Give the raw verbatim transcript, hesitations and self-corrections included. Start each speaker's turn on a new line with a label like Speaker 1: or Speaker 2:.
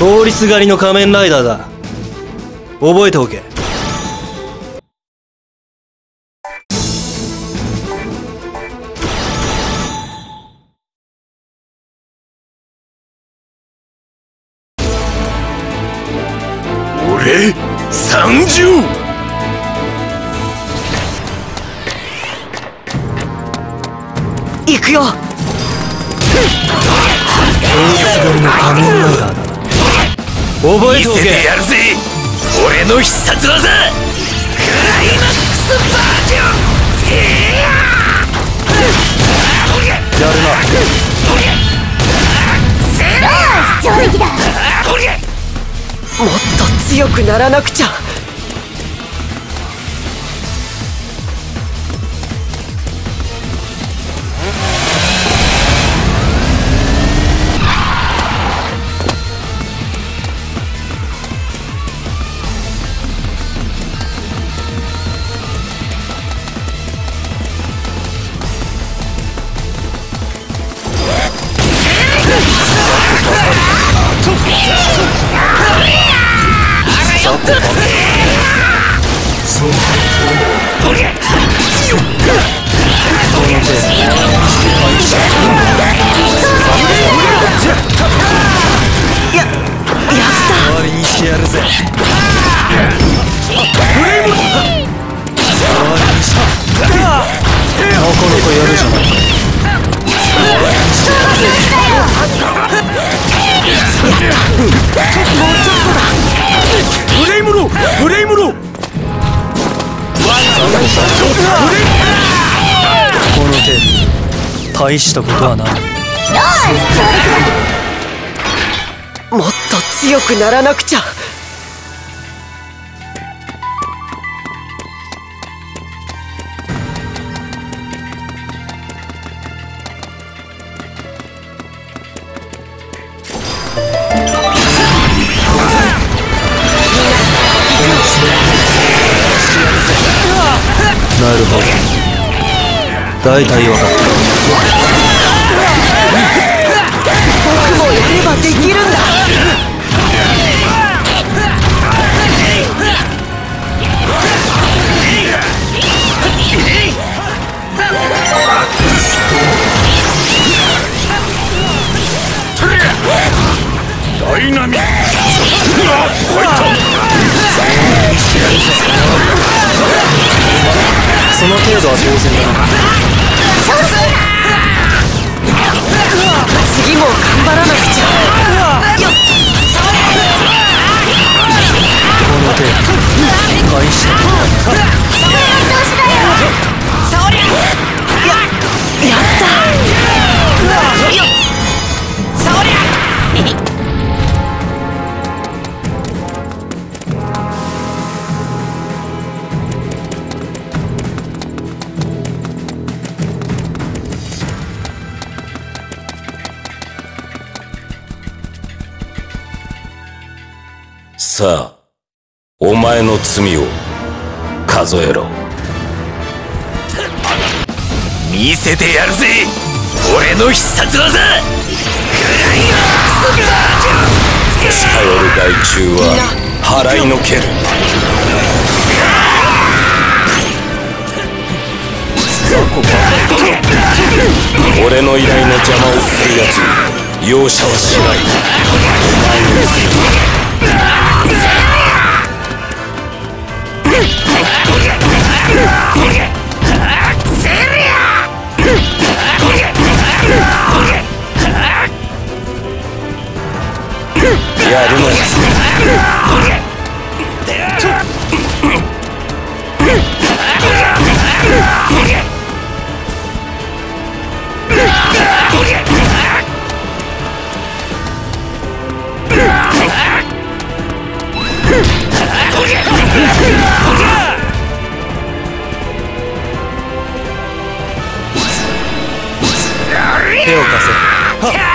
Speaker 1: 通りすがりの仮面ライダーだ。覚えておけ。
Speaker 2: 俺参上。
Speaker 3: 行くよ。
Speaker 1: 通りすがりの仮面ライダーだ。覚えておけ。
Speaker 2: 見せてやるぜ、俺の必殺技クライマックスバージョン。
Speaker 1: やるな。
Speaker 3: 上出来だ。もっと強くならなくちゃ。
Speaker 1: 大したことはない。
Speaker 3: もっと強くならなくちゃ。
Speaker 1: なるほど、大体分かった。
Speaker 3: 僕もやればできるんだ。
Speaker 2: ダイナミックファイト。
Speaker 1: その程度は当然だな。
Speaker 3: 次も頑張らなくちゃ。
Speaker 1: この程度大したことはない。
Speaker 3: や、やったよ。そりゃ
Speaker 2: さあ、お前の罪を数えろ。見せてやるぜ、俺の必殺技クライマックスバージョン。近寄る害虫は払いのける。俺の依頼の邪魔をするやつに容赦はしない。やるのや。
Speaker 1: 手を貸せ。